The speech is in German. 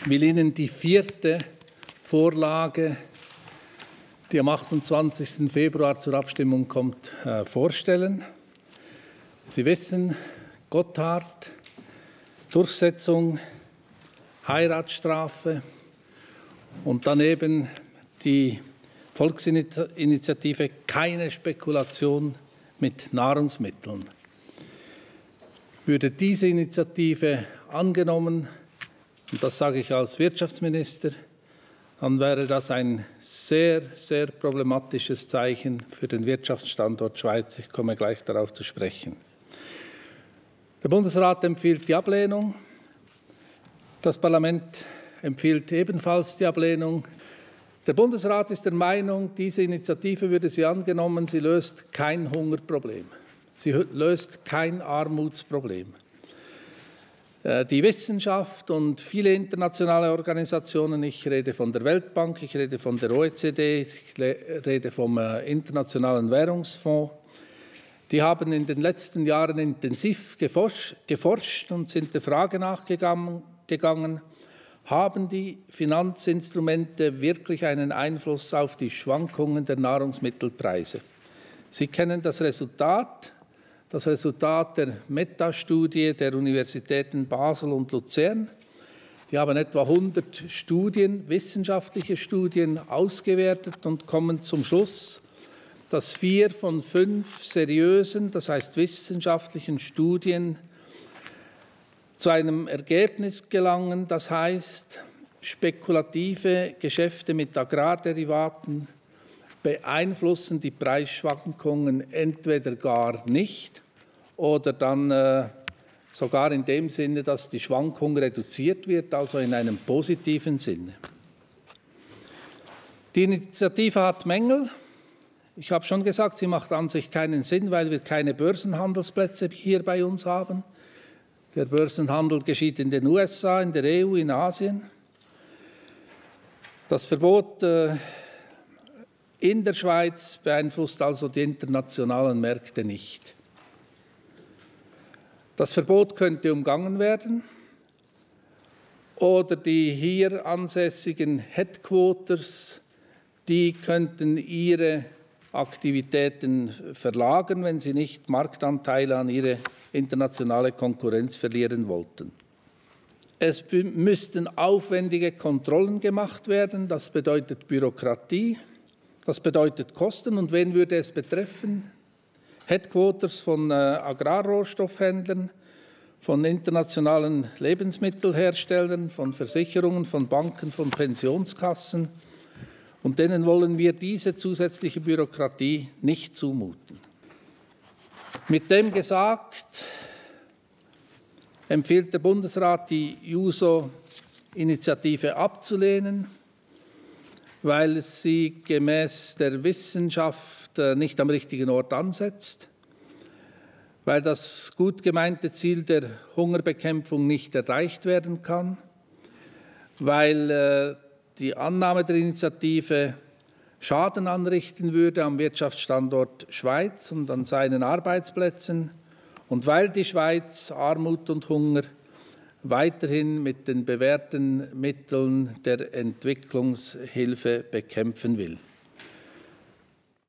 will Ihnen die vierte Vorlage, die am 28. Februar zur Abstimmung kommt, vorstellen. Sie wissen, Gotthard, Durchsetzung, Heiratsstrafe und daneben die Volksinitiative keine Spekulation mit Nahrungsmitteln. Würde diese Initiative angenommen, und das sage ich als Wirtschaftsminister, dann wäre das ein sehr, sehr problematisches Zeichen für den Wirtschaftsstandort Schweiz. Ich komme gleich darauf zu sprechen. Der Bundesrat empfiehlt die Ablehnung. Das Parlament empfiehlt ebenfalls die Ablehnung. Der Bundesrat ist der Meinung, diese Initiative, würde sie angenommen, sie löst kein Hungerproblem. Sie löst kein Armutsproblem. Die Wissenschaft und viele internationale Organisationen, ich rede von der Weltbank, ich rede von der OECD, ich rede vom Internationalen Währungsfonds, die haben in den letzten Jahren intensiv geforscht und sind der Frage nachgegangen, haben die Finanzinstrumente wirklich einen Einfluss auf die Schwankungen der Nahrungsmittelpreise? Sie kennen das Resultat der Meta-Studie der Universitäten Basel und Luzern. Die haben etwa 100 Studien, wissenschaftliche Studien ausgewertet und kommen zum Schluss, dass 4 von 5 seriösen, das heißt wissenschaftlichen Studien zu einem Ergebnis gelangen, das heißt, spekulative Geschäfte mit Agrarderivaten beeinflussen die Preisschwankungen entweder gar nicht oder dann sogar in dem Sinne, dass die Schwankung reduziert wird, also in einem positiven Sinne. Die Initiative hat Mängel. Ich habe schon gesagt, sie macht an sich keinen Sinn, weil wir keine Börsenhandelsplätze hier bei uns haben. Der Börsenhandel geschieht in den USA, in der EU, in Asien. Das Verbot in der Schweiz beeinflusst also die internationalen Märkte nicht. Das Verbot könnte umgangen werden oder die hier ansässigen Headquarters, die könnten ihre Aktivitäten verlagern, wenn sie nicht Marktanteile an ihre internationale Konkurrenz verlieren wollten. Es müssten aufwendige Kontrollen gemacht werden, das bedeutet Bürokratie. Das bedeutet Kosten. Und wen würde es betreffen? Headquarters von Agrarrohstoffhändlern, von internationalen Lebensmittelherstellern, von Versicherungen, von Banken, von Pensionskassen. Und denen wollen wir diese zusätzliche Bürokratie nicht zumuten. Mit dem gesagt, empfiehlt der Bundesrat, die JUSO-Initiative abzulehnen, weil sie gemäß der Wissenschaft nicht am richtigen Ort ansetzt, weil das gut gemeinte Ziel der Hungerbekämpfung nicht erreicht werden kann, weil die Annahme der Initiative Schaden anrichten würde am Wirtschaftsstandort Schweiz und an seinen Arbeitsplätzen und weil die Schweiz Armut und Hunger weiterhin mit den bewährten Mitteln der Entwicklungshilfe bekämpfen will.